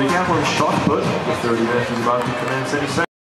Decathlon shot put. The 30 minutes is about to commence any second.